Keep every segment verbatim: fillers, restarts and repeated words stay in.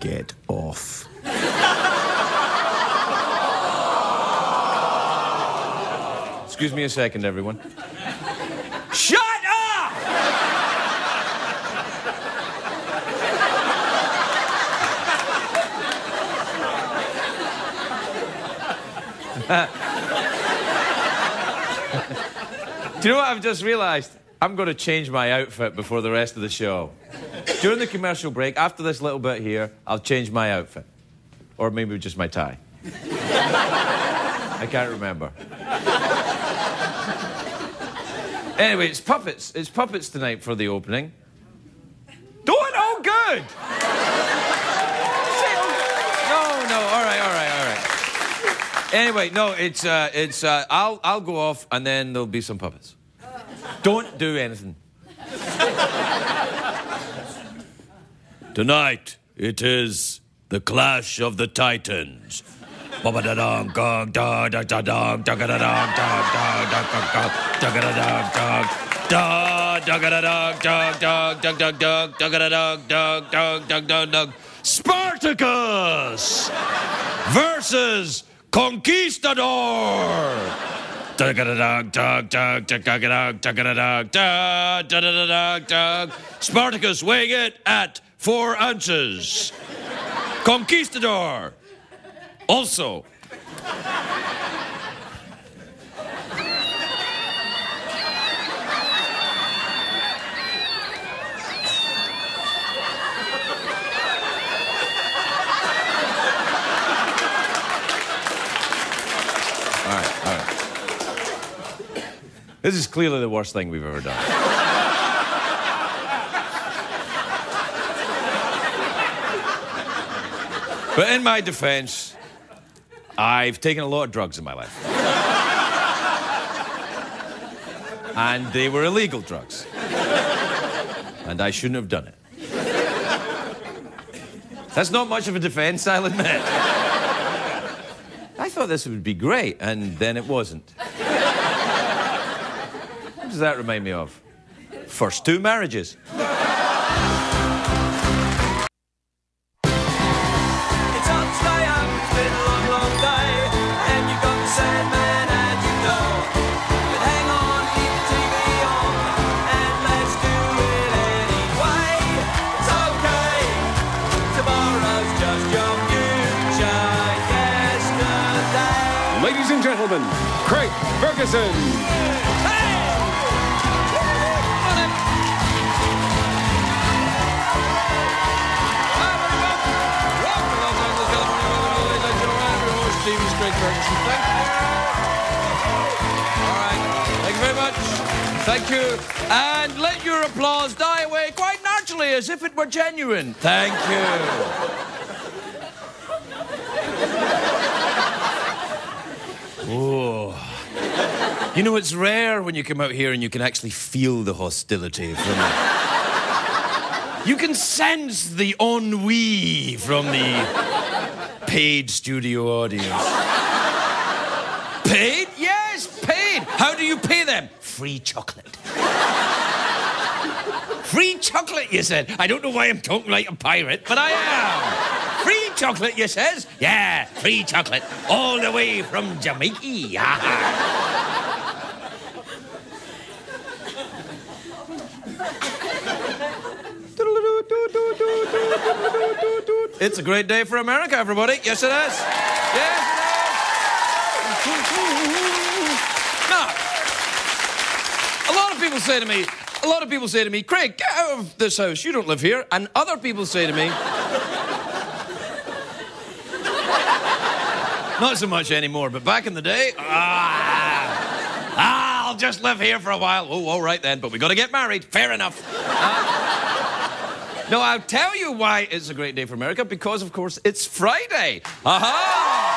Get off. Excuse me a second, everyone. Shut up! Do you know what I've just realised? I'm going to change my outfit before the rest of the show. During the commercial break, after this little bit here, I'll change my outfit. Or maybe just my tie. I can't remember. Anyway, it's puppets. It's puppets tonight for the opening. Do it all good! No, no, all right, all right, all right. Anyway, no, it's, uh, it's, uh, I'll, I'll go off and then there'll be some puppets. Don't do anything. Tonight, it is the Clash of the Titans. Spartacus versus Conquistador. Spartacus weighing it at four ounces. Conquistador also. All right, all right. This is clearly the worst thing we've ever done. But in my defense, I've taken a lot of drugs in my life. And they were illegal drugs. And I shouldn't have done it. That's not much of a defense, I'll admit. I thought this would be great, and then it wasn't. What does that remind me of? First two marriages. Ladies and gentlemen, Craig Ferguson. Hey! Craig Ferguson. Thank you. All right. Thank you very much. Thank you. And let your applause die away quite naturally, as if it were genuine. Thank you. Oh. You know, it's rare when you come out here and you can actually feel the hostility from it. You can sense the ennui from the paid studio audience. Paid? Yes, paid. How do you pay them? Free chocolate. Free chocolate, you said. I don't know why I'm talking like a pirate, but I am. Free chocolate, you says? Yeah, free chocolate. All the way from Jamaica. It's a great day for America, everybody. Yes, it is. Yes, it is. Now, a lot of people say to me, a lot of people say to me, Craig, get out of this house. You don't live here. And other people say to me, not so much anymore, but back in the day, ah, I'll just live here for a while. Oh, all right then, but we got to get married. Fair enough. Uh, No, I'll tell you why it's a great day for America, because, of course, it's Friday. Aha!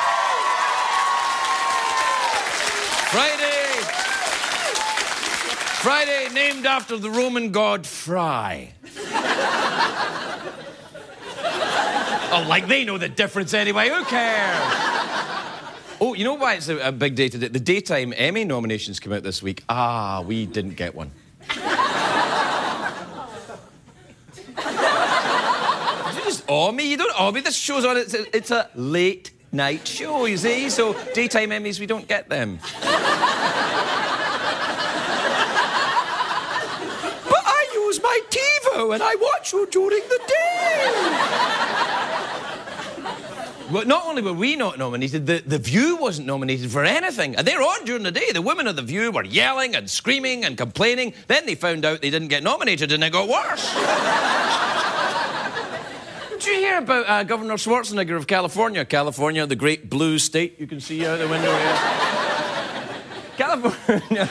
Friday. Friday, named after the Roman god Fry. Oh, like they know the difference anyway. Who cares? Oh, you know why it's a, a big day today? The daytime Emmy nominations come out this week. Ah, we didn't get one. awe me. You don't awe me. This show's on. It's a, it's a late night show, you see. So daytime Emmys, we don't get them. But I use my TiVo and I watch you during the day. Well, not only were we not nominated, the, the View wasn't nominated for anything. And they're on during the day. The women of The View were yelling and screaming and complaining. Then they found out they didn't get nominated and it got worse. Did you hear about uh, Governor Schwarzenegger of California? California, the great blue state you can see out the window here. California.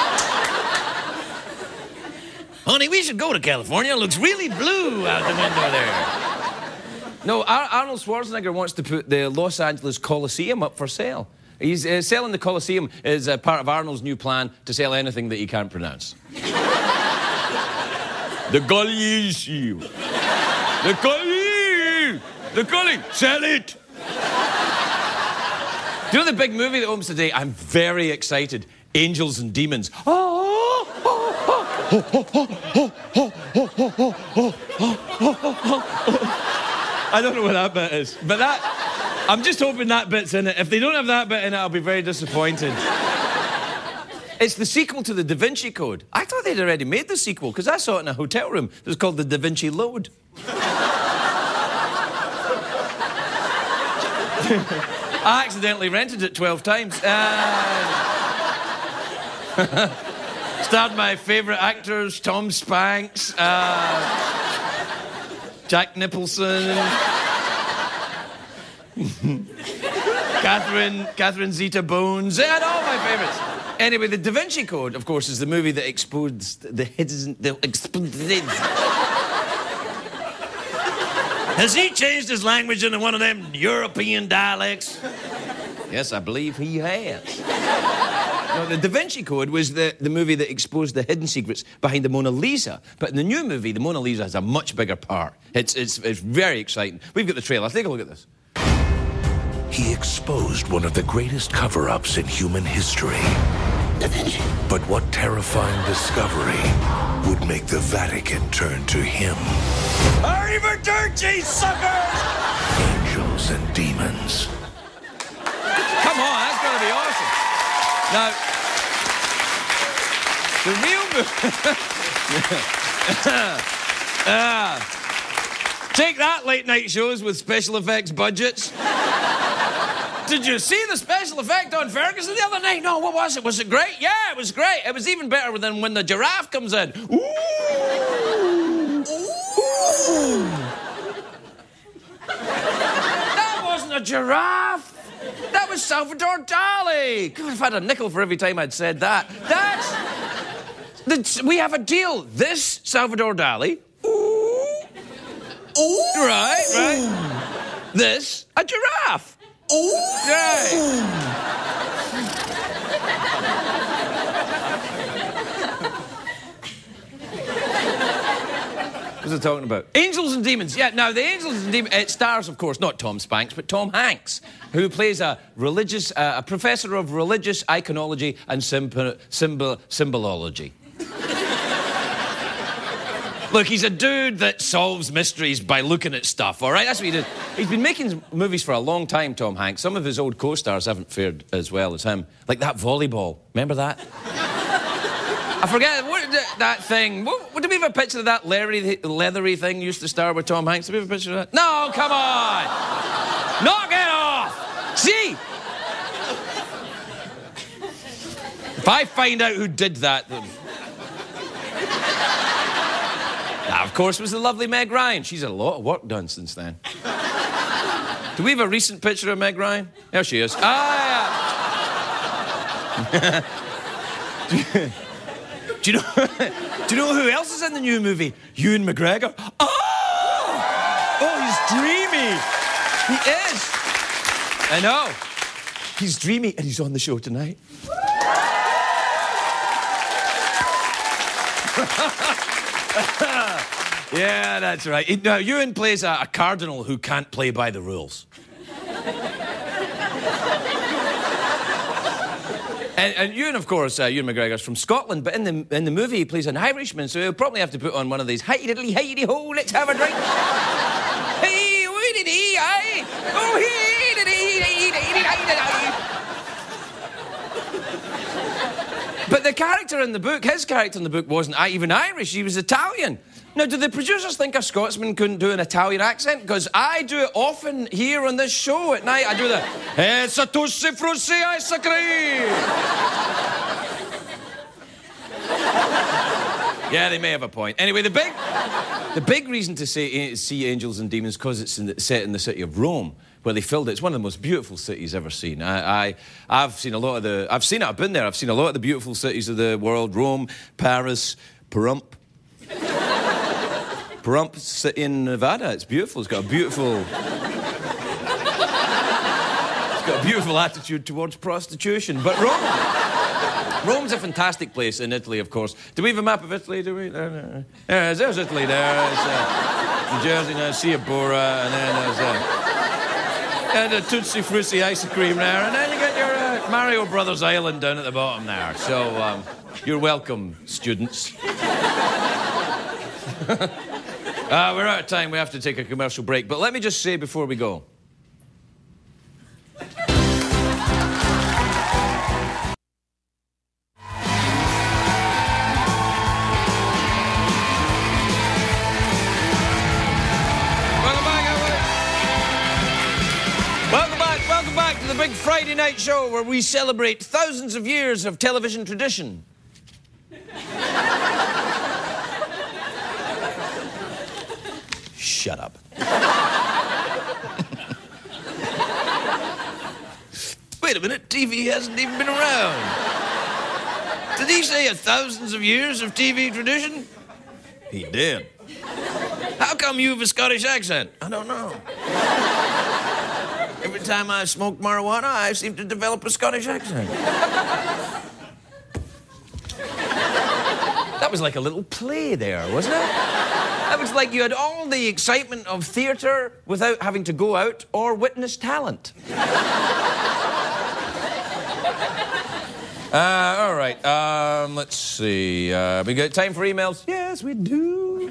Honey, we should go to California. It looks really blue out the window there. No, Ar Arnold Schwarzenegger wants to put the Los Angeles Coliseum up for sale. He's uh, selling the Coliseum as uh, part of Arnold's new plan to sell anything that he can't pronounce. The Coliseum. The Coliseum. The Coliseum. Sell it. Do you know the big movie that opens today? I'm very excited. Angels and Demons. Oh, I don't know what that bit is, but that... I'm just hoping that bit's in it. If they don't have that bit in it, I'll be very disappointed. It's the sequel to the Da Vinci Code. I thought they'd already made the sequel, because I saw it in a hotel room. It was called the Da Vinci Load. I accidentally rented it twelve times. Uh... Starred my favourite actors, Tom Spanks, uh... Jack Nicholson, Catherine, Catherine Zeta-Jones, and all my favourites. Anyway, the Da Vinci Code, of course, is the movie that exposed the hidden... The exposed... Has he changed his language into one of them European dialects? Yes, I believe he has. No, the Da Vinci Code was the, the movie that exposed the hidden secrets behind the Mona Lisa. But in the new movie, the Mona Lisa has a much bigger part. It's, it's, it's very exciting. We've got the trailer. Take a look at this. He exposed one of the greatest cover-ups in human history. Da Vinci. But what terrifying discovery would make the Vatican turn to him? Arrivederci, suckers! Angels and demons. Come on, that's going to be awesome. Now, the real movie... uh, take that, late-night shows with special effects budgets. Did you see the special effect on Ferguson the other night? No, what was it? Was it great? Yeah, it was great. It was even better than when the giraffe comes in. Ooh. Ooh. That wasn't a giraffe. That was Salvador Dali. God, I've had a nickel for every time I'd said that. That's... The, we have a deal. This Salvador Dali. Ooh. Ooh. Right, right. This, a giraffe. Ooh. Right. What's it talking about? Angels and Demons. Yeah, now the Angels and Demons... It stars, of course, not Tom Spanks, but Tom Hanks, who plays a religious... Uh, a professor of religious iconology and symbol, symbol, symbolology. Look, he's a dude that solves mysteries by looking at stuff, all right? That's what he did. He's been making movies for a long time, Tom Hanks. Some of his old co-stars haven't fared as well as him. Like that volleyball. Remember that? I forget, what, that thing. What, what, do we have a picture of that leathery, leathery thing used to star with Tom Hanks? Do we have a picture of that? No, come on! Knock it off! See? If I find out who did that... Then... That, of course, was the lovely Meg Ryan. She's had a lot of work done since then. Do we have a recent picture of Meg Ryan? There she is. Ah, yeah. Do you know? Do you know who else is in the new movie? Ewan McGregor. Oh! Oh, he's dreamy. He is. I know. He's dreamy, and he's on the show tonight. Yeah, that's right. Now, Ewan plays a, a cardinal who can't play by the rules. And, and Ewan, of course, uh, Ewan McGregor's from Scotland, but in the in the movie he plays an Irishman, so he'll probably have to put on one of these hi-diddly, hi-diddly-ho, let's have a drink. Hey, wee-diddy, aye. Oh, hey-diddy, hi-diddly, hi-diddly. But the character in the book, his character in the book wasn't even Irish, he was Italian. Now, do the producers think a Scotsman couldn't do an Italian accent? Because I do it often here on this show at night. I do the... Eh, sa tussi frussi ice cream. Yeah, they may have a point. Anyway, the big... The big reason to say, see Angels and Demons because it's in the, set in the city of Rome, where they filmed it. It's one of the most beautiful cities ever seen. I, I, I've seen a lot of the... I've seen it, I've been there. I've seen a lot of the beautiful cities of the world. Rome, Paris, Pahrump. Pahrump City in Nevada. It's beautiful. It's got a beautiful... It's got a beautiful attitude towards prostitution. But Rome... Rome's a fantastic place in Italy, of course. Do we have a map of Italy? Do we? There, there. Yeah, there's Italy there. There's uh, New Jersey now, Sea Bora, and then there's uh, and a Tootsie Fruity ice cream there, and then you get your uh, Mario Brothers Island down at the bottom there. So um, you're welcome, students. uh, we're out of time. We have to take a commercial break. But let me just say before we go. The big Friday night show where we celebrate thousands of years of television tradition. Shut up. Wait a minute, T V hasn't even been around. Did he say a thousands of years of T V tradition? He did. How come you have a Scottish accent? I don't know. Every time I smoke marijuana, I seem to develop a Scottish accent. That was like a little play there, wasn't it? That was like you had all the excitement of theatre without having to go out or witness talent. uh, all right, um, let's see. Uh, we got time for emails? Yes, we do.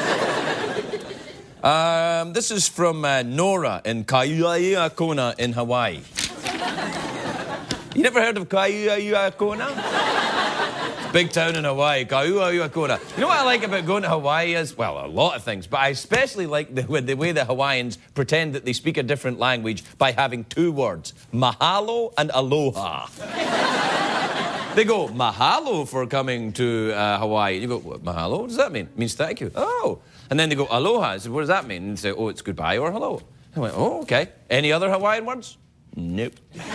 Um, this is from uh, Nora in Kaiuiakona in Hawaii. You never heard of Kaiuiakona? Big town in Hawaii, Kaiuiakona. You know what I like about going to Hawaii is, well, a lot of things, but I especially like the, the way the Hawaiians pretend that they speak a different language by having two words, mahalo and aloha. They go, mahalo for coming to uh, Hawaii. And you go, what, mahalo? What does that mean? It means thank you. Oh. And then they go, aloha. I said, what does that mean? And they say, oh, it's goodbye or hello. I went, oh, okay. Any other Hawaiian words? Nope.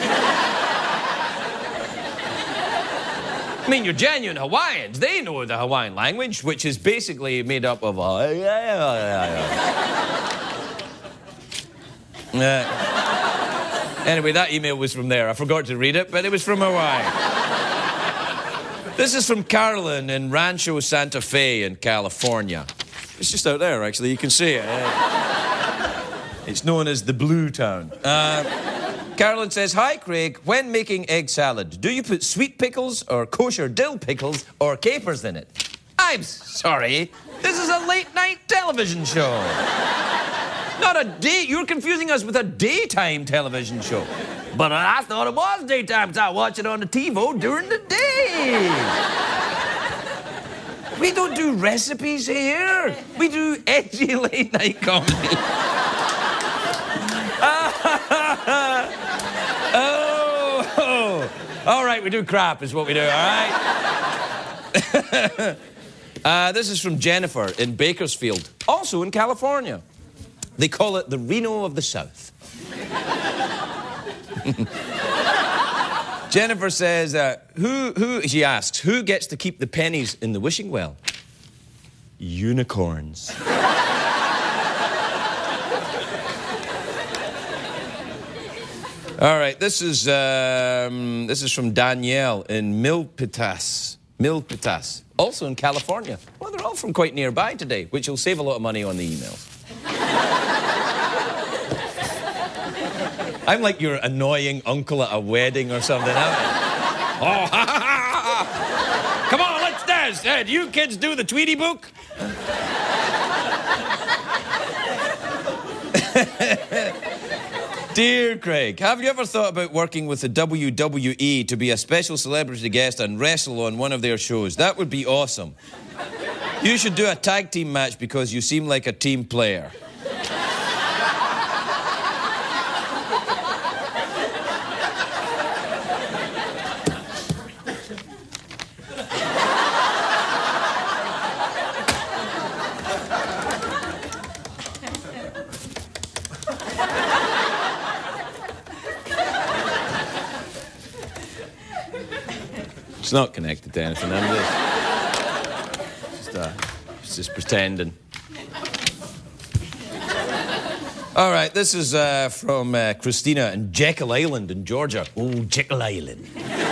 I mean, you're genuine Hawaiians. They know the Hawaiian language, which is basically made up of... Uh, anyway, that email was from there. I forgot to read it, but it was from Hawaii. This is from Carolyn in Rancho Santa Fe in California. It's just out there, actually. You can see it. It's known as the Blue Town. Uh, Carolyn says, hi, Craig. When making egg salad, do you put sweet pickles or kosher dill pickles or capers in it? I'm sorry. This is a late-night television show. Not a day... You're confusing us with a daytime television show. But I thought it was daytime because I watch it on the TiVo during the day. We don't do recipes here. We do edgy late-night comedy. oh, oh. All right, we do crap is what we do, all right? uh, this is from Jennifer in Bakersfield, also in California. They call it the Reno of the South. Jennifer says, uh, who, who, she asks, who gets to keep the pennies in the wishing well? Unicorns. All right, this is, um, this is from Danielle in Milpitas, Milpitas, also in California. Well, they're all from quite nearby today, which will save a lot of money on the emails. I'm like your annoying uncle at a wedding or something, aren't I? Oh, ha, ha, ha, ha. Come on, let's dance. Hey, do you kids do the Tweety book? Dear Craig, have you ever thought about working with the W W E to be a special celebrity guest and wrestle on one of their shows? That would be awesome. You should do a tag team match because you seem like a team player. It's not connected to anything, I'm just... Just, uh, it's just pretending. All right, this is uh, from uh, Christina in Jekyll Island in Georgia. Oh, Jekyll Island.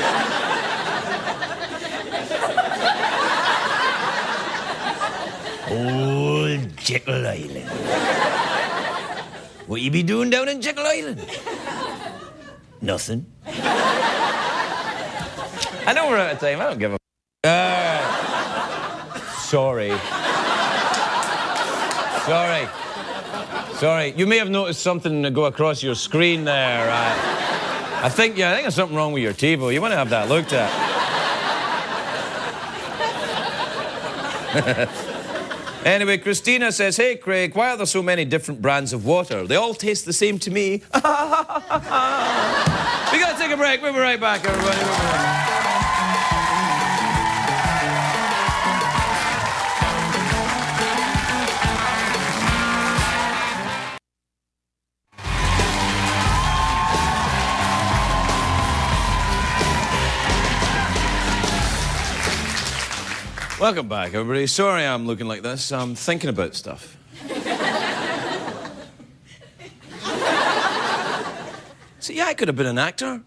Oh, Jekyll Island. What you be doing down in Jekyll Island? Nothing. I know we're out of time. I don't give a... Uh, sorry. Sorry. Sorry. You may have noticed something go across your screen there. Uh, I think, yeah, I think there's something wrong with your table. You want to have that looked at. Anyway, Christina says, hey, Craig, why are there so many different brands of water? They all taste the same to me. We got to take a break. We'll be right back, everybody. We'll be right back. Welcome back, everybody. Sorry I'm looking like this. I'm thinking about stuff. See, I could have been an actor.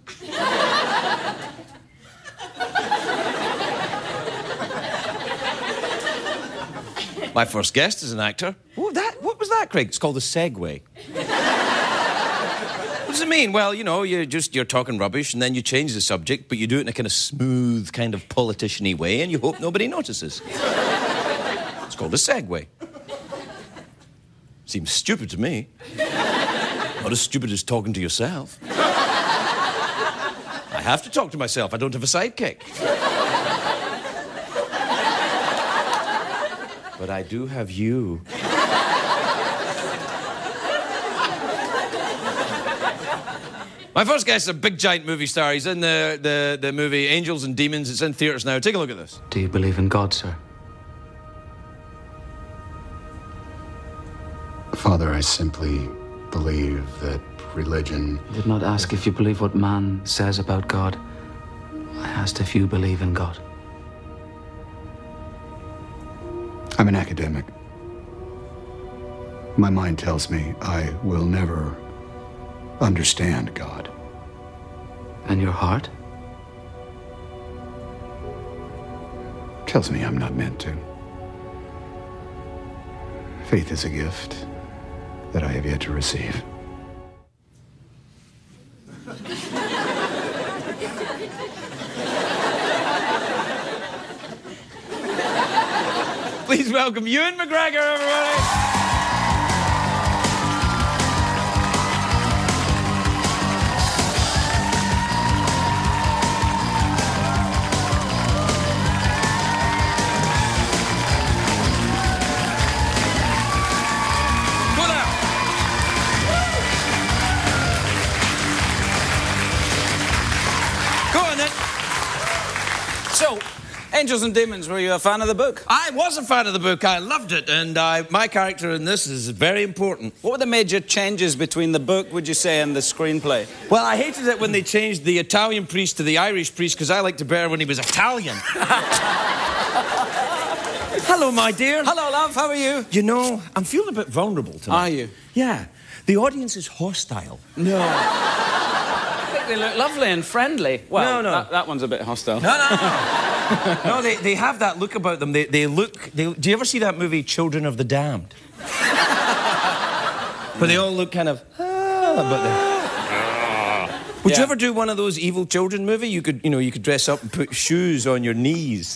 My first guest is an actor. What, that, what was that, Craig? It's called a segue. What does it mean? Well, you know, you're just, you're talking rubbish and then you change the subject, but you do it in a kind of smooth, kind of politician-y way and you hope nobody notices. It's called a segue. Seems stupid to me. Not as stupid as talking to yourself. I have to talk to myself. I don't have a sidekick. But I do have you. My first guest is a big, giant movie star. He's in the, the, the movie Angels and Demons. It's in theatres now. Take a look at this. Do you believe in God, sir? Father, I simply believe that religion... I did not ask if you believe what man says about God. I asked if you believe in God. I'm an academic. My mind tells me I will never understand God. And your heart? Tells me I'm not meant to. Faith is a gift that I have yet to receive. Please welcome Ewan McGregor, everybody. So, Angels and Demons, were you a fan of the book? I was a fan of the book. I loved it, and I, my character in this is very important. What were the major changes between the book, would you say, and the screenplay? Well, I hated it when they changed the Italian priest to the Irish priest, because I liked it better when he was Italian. Hello, my dear. Hello, love. How are you? You know, I'm feeling a bit vulnerable tonight. Are you? Yeah. The audience is hostile. No. I think they look lovely and friendly. Well, no, no. That, that one's a bit hostile. No, no, no. No, they, they have that look about them. They, they look... They, do you ever see that movie, Children of the Damned? But they all look kind of... Ah, but Would Yeah. you ever do one of those evil children movie? You could, you know, you could dress up and put shoes on your knees.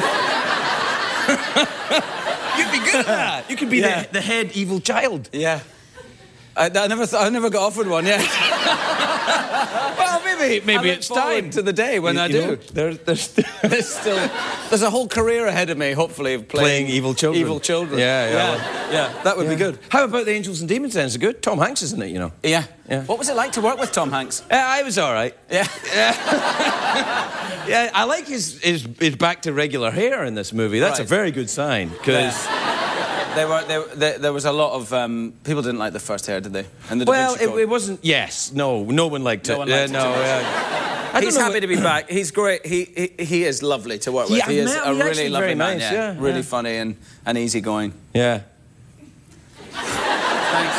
You'd be good at that. You could be Yeah. the, the head evil child. Yeah. I, I never, th I never got offered one yet. Well, maybe, maybe I look it's forward time to the day when You- I you do. know, there, there's There's still, there's a whole career ahead of me, hopefully, of playing, Playing evil children. Evil children. Yeah, yeah, yeah, well- yeah, that would be good. How about the Angels and Demons then? Is it good? Tom Hanks, isn't it? You know. Yeah. Yeah. What was it like to work with Tom Hanks? Uh, I was all right. Yeah. Yeah, I like his, his his back to regular hair in this movie. That's Right. a very good sign because. There were there, there, there was a lot of um, people didn't like the first hair, did they? And the Da Well, Vinci it, Code. it wasn't. Yes, no, no one liked No it. one Yeah, liked it no, too much. yeah. I don't He's know happy what- to be back. He's great. He he, he is lovely to work with. Yeah, he is I've met a him. He's really actually lovely very man. nice, Yeah. yeah, really yeah. funny and, and easygoing. Yeah. Thanks.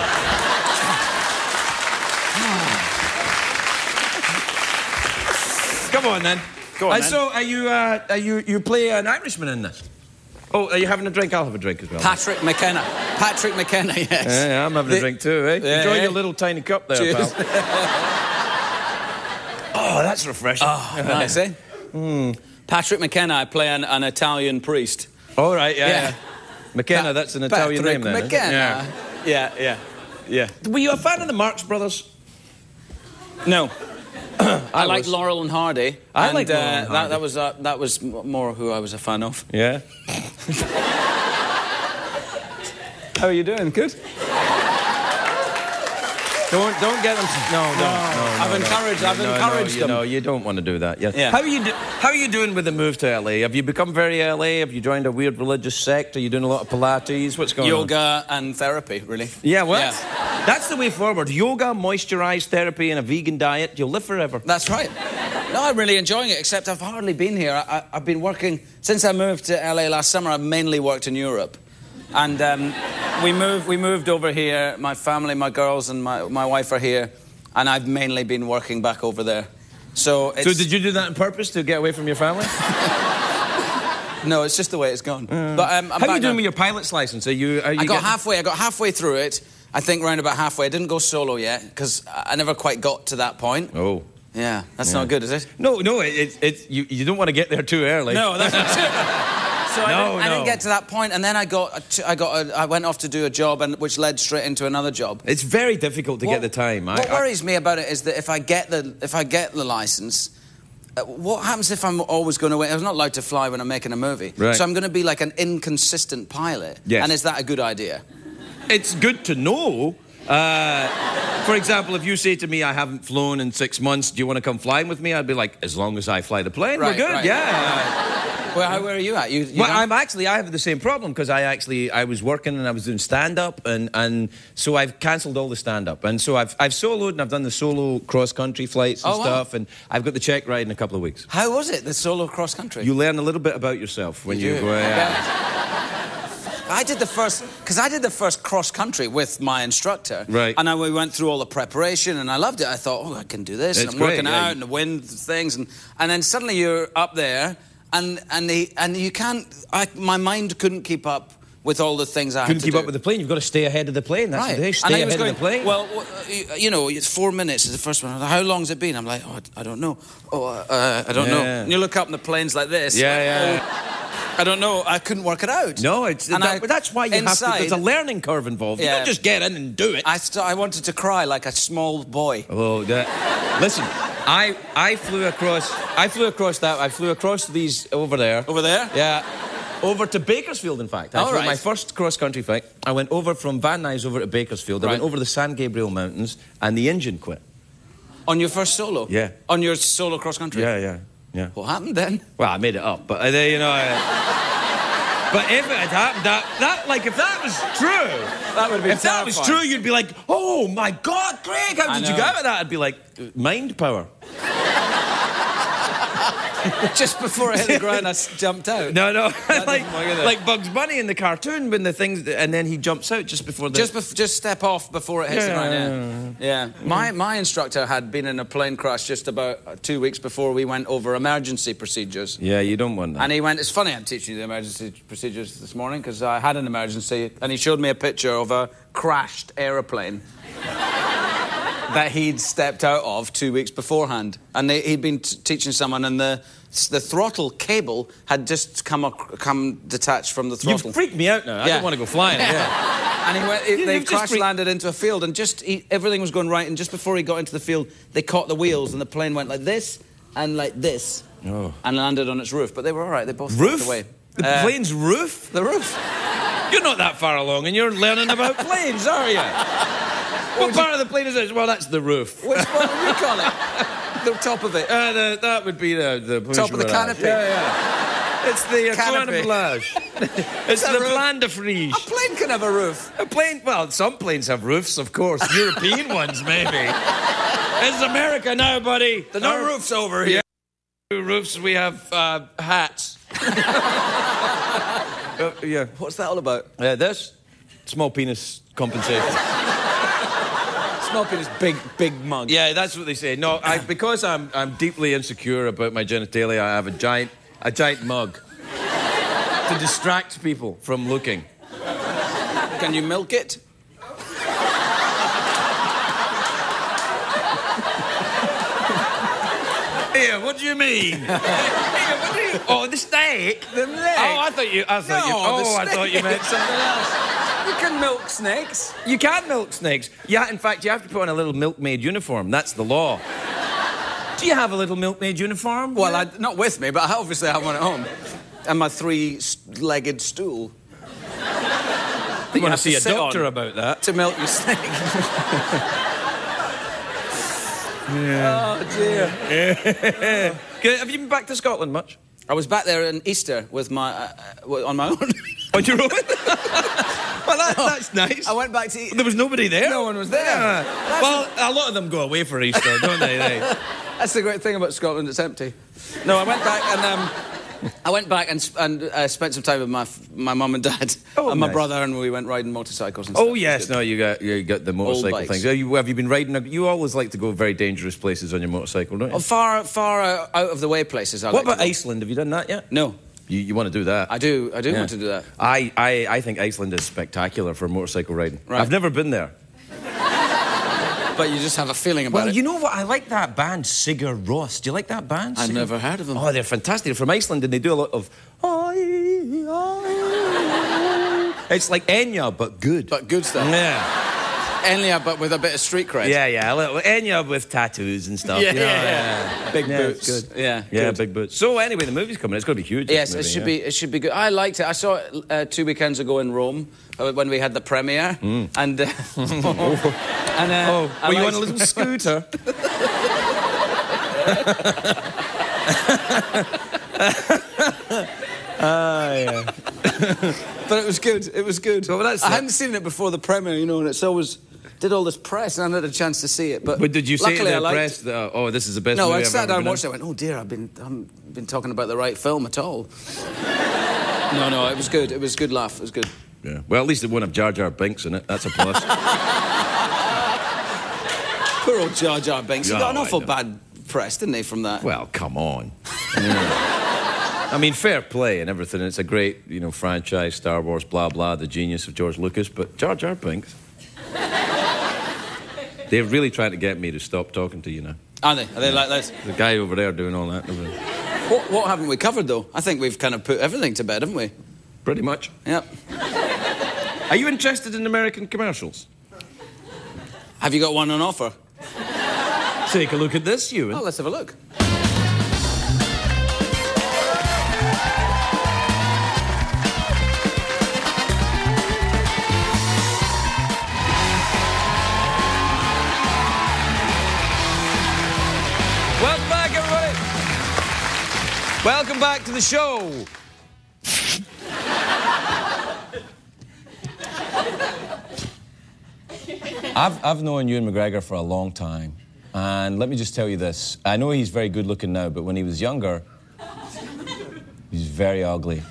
Come on then. Go on, And then. so, are you? Uh, are you? You play an Irishman in this? Oh, are you having a drink? I'll have a drink as well. Patrick McKenna. Patrick McKenna. Yes. Yeah, yeah, I'm having a The- drink too, eh? Yeah, Enjoy yeah. your little tiny cup there, Cheers. pal. Oh, that's refreshing. Oh, nice, eh? Patrick McKenna. I play an, an Italian priest. All right, yeah. Yeah. yeah. McKenna, that's an Italian Patrick name then. isn't it? McKenna. Yeah, yeah, yeah. Yeah. Were you a fan of the Marx Brothers? No. I, like was. Laurel and Hardy. I and, like Laurel uh, and that, Hardy. that was uh, that was m- more who I was a fan of. Yeah. How are you doing? Good. Don't don't get them. No, no, no. no I've no, encouraged- no, I've no, encouraged no, you them. know, you don't want to do that. Yeah. Yeah. How are you? Do, how are you doing with the move to L A? Have you become very L A? Have you joined a weird religious sect? Are you doing a lot of Pilates? What's going on? Yoga and therapy, really. Yeah. What? Yeah. That's the way forward. Yoga, moisturised therapy, and a vegan diet. You'll live forever. That's right. No, I'm really enjoying it, except I've hardly been here. I, I, I've been working... Since I moved to L A last summer, I've mainly worked in Europe. And um, we, moved, we moved over here. My family, my girls and my, my wife are here. And I've mainly been working back over there. So it's... So did you do that on purpose to get away from your family? No, it's just the way it's gone. Mm. But um, I'm How are back you doing now. with your pilot's license? Are you? Are you I got getting- halfway. I got halfway through it. I think round about halfway. I didn't go solo yet because I never quite got to that point. Oh. Yeah, that's Yeah. not good, is it? No, no. It, it, it, you, you don't want to get there too early. No, that's not true. So I, No, didn't, I didn't no. get to that point, and then I got. I got. A, I went off to do a job, and which led straight into another job. It's very difficult to get the time. What I, worries me about it is that if I get the if I get the license, uh, what happens if I'm always going to win? I'm not allowed to fly when I'm making a movie, Right. so I'm going to be like an inconsistent pilot. Yes. And is that a good idea? It's good to know. Uh, for example, if you say to me, I haven't flown in six months, do you want to come flying with me? I'd be like, as long as I fly the plane, Right, we're good, right. yeah. Well, how, where are you at? You, you Well, don't- I'm actually, I have the same problem because I actually, I was working and I was doing stand-up and, and so I've cancelled all the stand-up. And so I've, I've soloed and I've done the solo cross-country flights and Oh, wow. stuff and I've got the check ride in a couple of weeks. How was it, the solo cross country? You learn a little bit about yourself when you, do. go, I yeah. bet. I did the first, because I did the first cross country with my instructor. Right. And I, we went through all the preparation and I loved it. I thought, oh, I can do this. It's and I'm great, working yeah. out and the wind things. And, and then suddenly you're up there and, and, the, and you can't, I, my mind couldn't keep up with all the things I Couldn't had to keep do. up with the plane. You've got to stay ahead of the plane. That's Right. the day. And Stay he ahead was going, of the plane. well, w- you know, it's four minutes is the first one. How long's it been? I'm like, oh, I don't know. Oh, uh, I don't know. Yeah. And you look up and the plane's like this. Yeah, like, yeah. oh, I don't know. I couldn't work it out. No, it's And that, I- that's why you inside, have to. There's a learning curve involved. You Yeah. don't just get in and do it. I, st- I wanted to cry like a small boy. Oh, that. Listen, I I flew across. I flew across that. I flew across these over there. Over there? Yeah. Over to Bakersfield, in fact. I All flew right. my first cross-country flight. I went over from Van Nuys over to Bakersfield. I Right. went over the San Gabriel Mountains, and the engine quit. On your first solo? Yeah. On your solo cross country? Yeah, yeah, yeah. What happened then? Well, I made it up, but uh, you know. Uh, but if it had happened, that, that like if that was true, That would be if that was true, you'd be like, oh my God, Craig, how I did you know. get out of that? I'd be like, mind power. Just before I hit the ground, I s- jumped out. No, no, That like, doesn't work, is it? like Bugs Bunny in the cartoon when the things, and then he jumps out just before the. Just, bef- just step off before it hits Yeah, the yeah, ground, yeah. Yeah. My, my instructor had been in a plane crash just about uh, two weeks before we went over emergency procedures. Yeah, you don't want that. And he went, it's funny I'm teaching you the emergency procedures this morning because I had an emergency and he showed me a picture of a crashed aeroplane. that he'd stepped out of two weeks beforehand. And they, he'd been t teaching someone, and the the throttle cable had just come up, come detached from the throttle. You've freaked me out now. I Yeah. don't want to go flying. Yeah. And he went, he, You- they you've just crash freaked- landed into a field, and just he, everything was going right. And just before he got into the field, they caught the wheels, and the plane went like this and like this, Oh. and landed on its roof. But they were all right. They both Roof? walked away. The Uh, plane's roof? The roof. You're not that far along, and you're learning about planes, are you? What part of the plane is it? Well, that's the roof. Which one would you call it? The top of it. Uh, the, that would be the... the Top of the canopy. Yeah, yeah. It's the uh, Canopy. camouflage. It's a the roof. plan de frige. A plane can have a roof. A plane... Well, some planes have roofs, of course. European ones, maybe. It's America now, buddy. There's no Our- roofs over here. Yeah. Roofs, we have uh, hats. uh, yeah. What's that all about? Uh, this? Small penis compensation. Small penis, big, big mug. Yeah, that's what they say. No, I, because I'm I'm deeply insecure about my genitalia, I have a giant a giant mug to distract people from looking. Can you milk it? Here, what do you mean? Here, what do you... Oh, the steak. The leg. Oh, I thought you. I thought No, you. the Oh, I thought you meant snake. something else. You can milk snakes. You can milk snakes. Yeah, in fact, you have to put on a little milkmaid uniform. That's the law. Do you have a little milkmaid uniform? Well, I, not with me, but I obviously have one at home. And my three-legged stool. you want to have see to a sit doctor on. about that. To milk your snake. Oh, dear. Okay, have you been back to Scotland much? I was back there in Easter with my, uh, uh, on my own. On your own? Well, that, that's nice. I went back to... E There was nobody there? No one was there. Yeah. Well, a lot of them go away for Easter, don't they? they? That's the great thing about Scotland, it's empty. No, I went back and... Um, I went back and, sp and uh, spent some time with my f my mum and dad Oh, and my nice. brother, and we went riding motorcycles and stuff. Oh, yes, no, you got, you got the motorcycle bikes. things. Have you, have you been riding? A, you always like to go very dangerous places on your motorcycle, don't you? Oh, far, far uh, out of the way places. I What like about to go. Iceland? Have you done that yet? No, You, you want to do that? I do. I do Yeah. want to do that. I, I, I think Iceland is spectacular for motorcycle riding. Right. I've never been there. But you just have a feeling about Well, it. you know what? I like that band, Sigur Rós. Do you like that band? I've Sigur- never heard of them. Oh, they're fantastic. They're from Iceland, and they do a lot of... It's like Enya, but good. But good stuff. Yeah. Enya, but with a bit of street cred. Yeah, yeah. A little Enya with tattoos and stuff. Yeah, you know, yeah, yeah. Big Yeah, boots. it's good. Yeah, Yeah, good. big boots. So anyway, the movie's coming. It's going to be huge. this Yes, it movie, should yeah. be. It should be good. I liked it. I saw it uh, two weekends ago in Rome uh, when we had the premiere, and uh, and uh, Oh, I were you on liked- a little scooter? Ah, yeah. But it was good. It was good. Well, that's I it. hadn't seen it before the premiere, you know, and it's always did all this press, and I had a chance to see it. But, But did you say to luckily I the liked press it. that, oh, this is the best No, movie I I've sat ever down and been watched it. I went, oh dear, I've been, I've been talking about the right film at all. No, no, it was good. It was a good laugh. It was good. in? Yeah. Well, at least it won't have Jar Jar Binks in it. That's a plus. Poor old Jar Jar Binks. He Yeah, got an I awful know. bad press, didn't he, from that? Well, come on. Yeah. I mean, fair play and everything. It's a great, you know, franchise, Star Wars, blah, blah, the genius of George Lucas. But Jar Jar Binks... They're really trying to get me to stop talking to you now. Are they? Are they like this? The guy over there doing all that. What, what haven't we covered, though? I think we've kind of put everything to bed, haven't we? Pretty much. Yep. Are you interested in American commercials? Have you got one on offer? Take a look at this, Ewan. Oh, let's have a look. Welcome back, everybody. Welcome back to the show. I've, I've known Ewan McGregor for a long time, and let me just tell you this. I know he's very good looking now, but when he was younger, he was very ugly.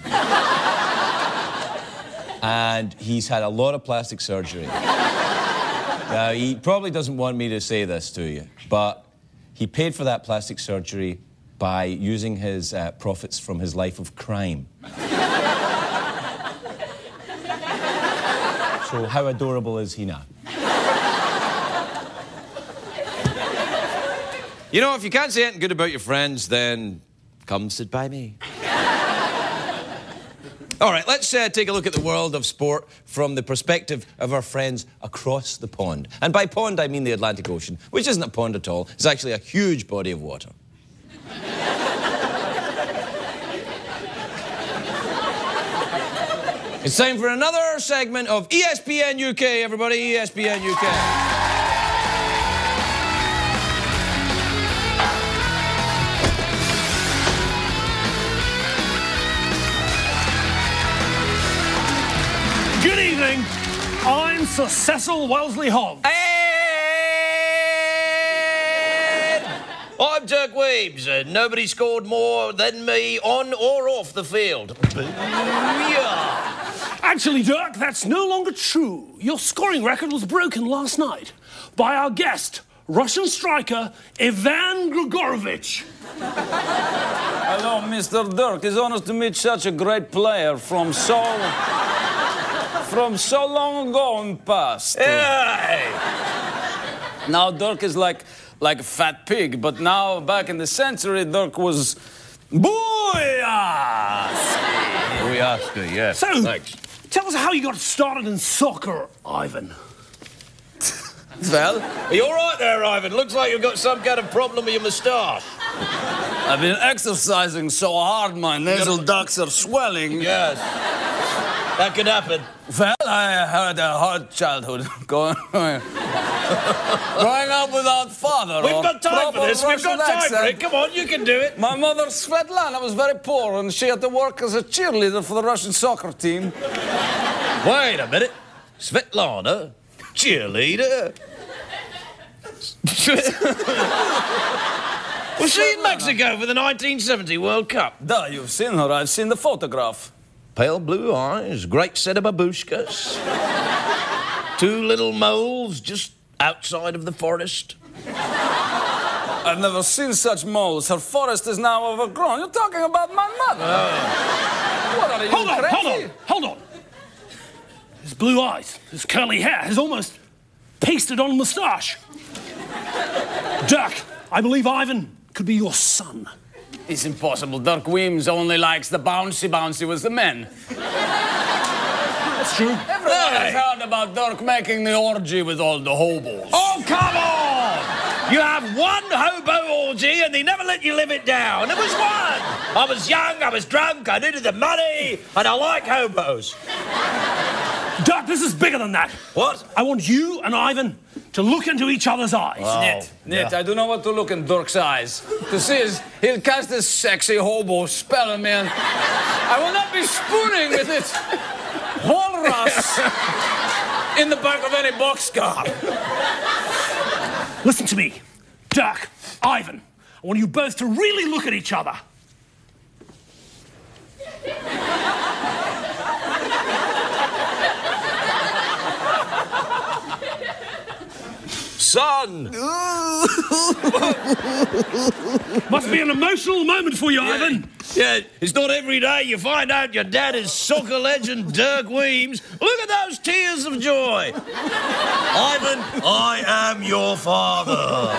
And he's had a lot of plastic surgery. Now, he probably doesn't want me to say this to you, but he paid for that plastic surgery by using his uh, profits from his life of crime. So how adorable is he now? You know, if you can't say anything good about your friends, then come sit by me. All right, let's uh, take a look at the world of sport from the perspective of our friends across the pond. And by pond, I mean the Atlantic Ocean, which isn't a pond at all. It's actually a huge body of water. It's time for another segment of E S P N U K, everybody. E S P N U K. Good evening. I'm Sir Cecil Wellesley Hogg. And I'm Dirk Weems, and nobody scored more than me on or off the field. Booyah! Actually, Dirk, that's no longer true. Your scoring record was broken last night by our guest, Russian striker Ewan McGregor. Hello, Mister Dirk. It's honest to meet such a great player from so... from so long ago in past. Hey! Now Dirk is like, like a fat pig, but now, back in the century, Dirk was... Booyah! Booyah, yes. So, thanks. Tell us how you got started in soccer, Ivan. Well, Are you all right there, Ivan? Looks like you've got some kind of problem with your moustache. I've been exercising so hard, my nasal ducts are swelling. Yes. That could happen. Well, I had a hard childhood. Going, growing up without father. We've or got time for proper this. We've got Russian time for accent. it. Come on, you can do it. My mother, Svetlana, was very poor, and she had to work as a cheerleader for the Russian soccer team. Wait a minute. Svetlana? Cheerleader? Was she in Mexico for the nineteen seventy World Cup? Duh, you've seen her. I've seen the photograph. Pale blue eyes, great set of babushkas. Two little moles just outside of the forest. I've never seen such moles. Her forest is now overgrown. You're talking about my mother. Oh. What are you, Hold on, crazy? hold on, hold on. His blue eyes, his curly hair, his almost pasted on moustache. Dirk, I believe Ivan could be your son. It's impossible. Dirk Weems only likes the bouncy bouncy with the men. That's true. Everyone has heard about Dirk making the orgy with all the hobos. Oh, come on! You have one hobo orgy and they never let you live it down. It was one. I was young, I was drunk, I needed the money, and I like hobos. Dirk, this is bigger than that. What? I want you and Ivan to look into each other's eyes. Oh, Nit, Nit, yeah. I do not want to look in Dirk's eyes. To see his, he'll cast this sexy hobo spell on me, and I will not be spooning with it. Walrus in the back of any boxcar. Listen to me. Dirk, Ivan, I want you both to really look at each other. Son! Must be an emotional moment for you, Ivan. Yeah, it's not every day you find out your dad is soccer legend Dirk Weems. Look at those tears of joy. Ivan, I am your father.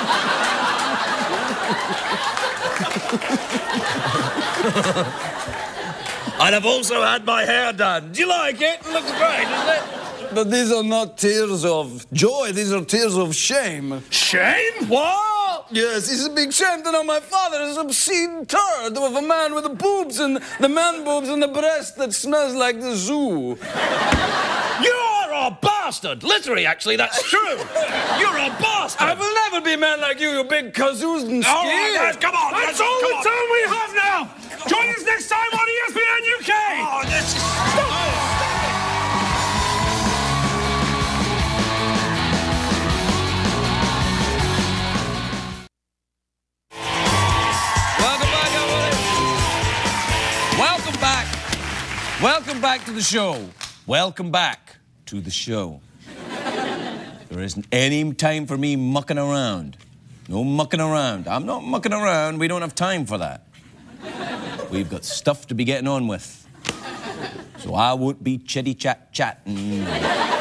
And I've also had my hair done. Do you like it? It looks great, doesn't it? But these are not tears of joy, these are tears of shame. Shame? What? Yes, it's a big shame to know my father is an obscene turd of a man with the boobs and the man boobs and the breast that smells like the zoo. You are a bastard. Literally, actually, that's true. You're a bastard. I will never be a man like you, you big kazooz All right, guys, come on. That's guys, all come the on. time we have now. Join us next time on E S P N U K. Oh, this is... Welcome back, everybody. Welcome back. Welcome back to the show. Welcome back to the show. There isn't any time for me mucking around. No mucking around. I'm not mucking around. We don't have time for that. We've got stuff to be getting on with. So I won't be chitty-chat-chatting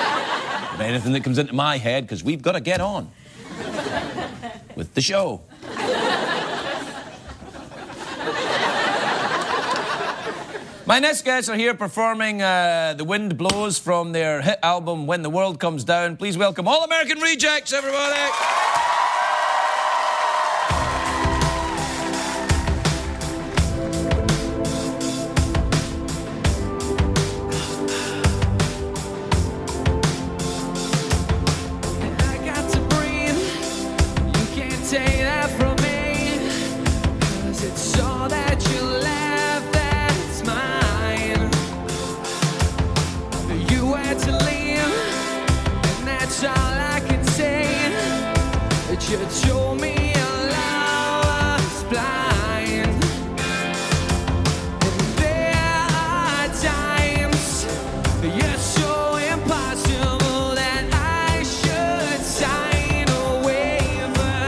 about anything that comes into my head, because we've got to get on with the show. My next guests are here performing uh, The Wind Blows from their hit album When the World Comes Down. Please welcome All American Rejects, everybody! Take that from me, 'cause it's all that you left that's mine. You had to leave, and that's all I can say. That you told me your love was blind. And there are times you're so impossible that I should sign a waiver.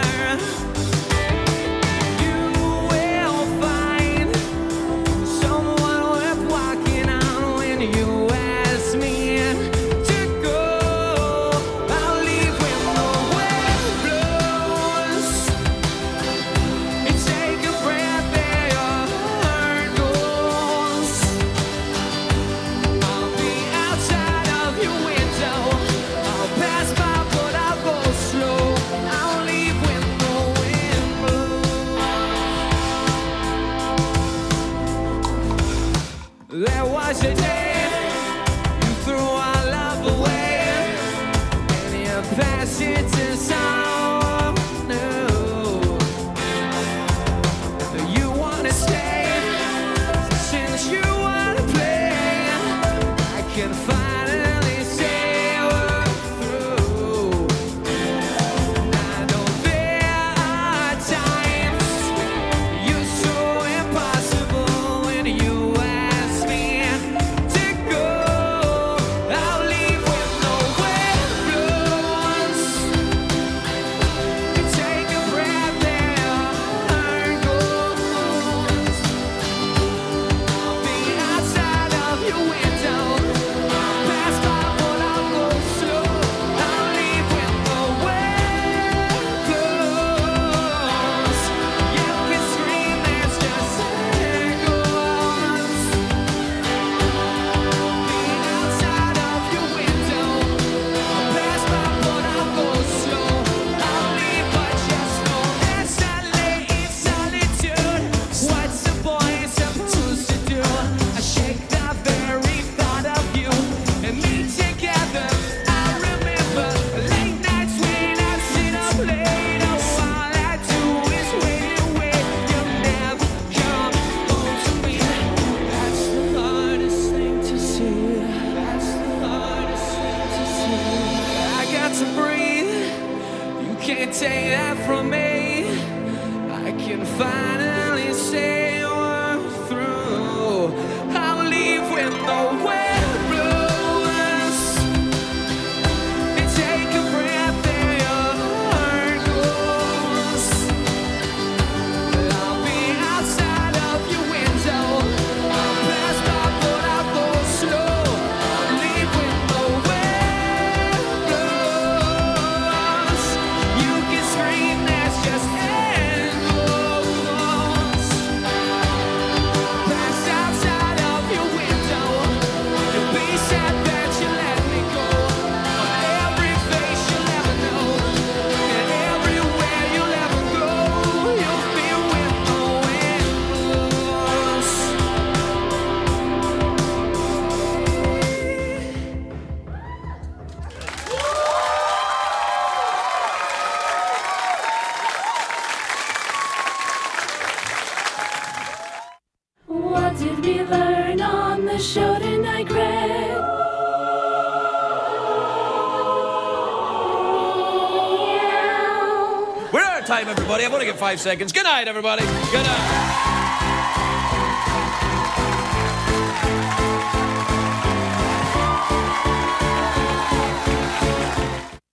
There was a day you threw our love away, and you passed it to someone new. You wanna stay, since you wanna play, I can finally say we're through. I know there are times you're so impossible when you can't take that from me. I can finally say we're through. I'll leave when the wind blows and take a breath there your heart goes. I'll be outside of your window. I'll pass by but I'll go slow. I'll leave when the wind blows. You can scream, that's just echoes. Pass outside of your window. You'll be sad that you let me go. On every face you'll ever know, and everywhere you'll ever go, you'll feel when the wind blows. What did we learn on the show tonight, Greg? We're out of time, everybody. I've only got five seconds. Good night, everybody. Good night.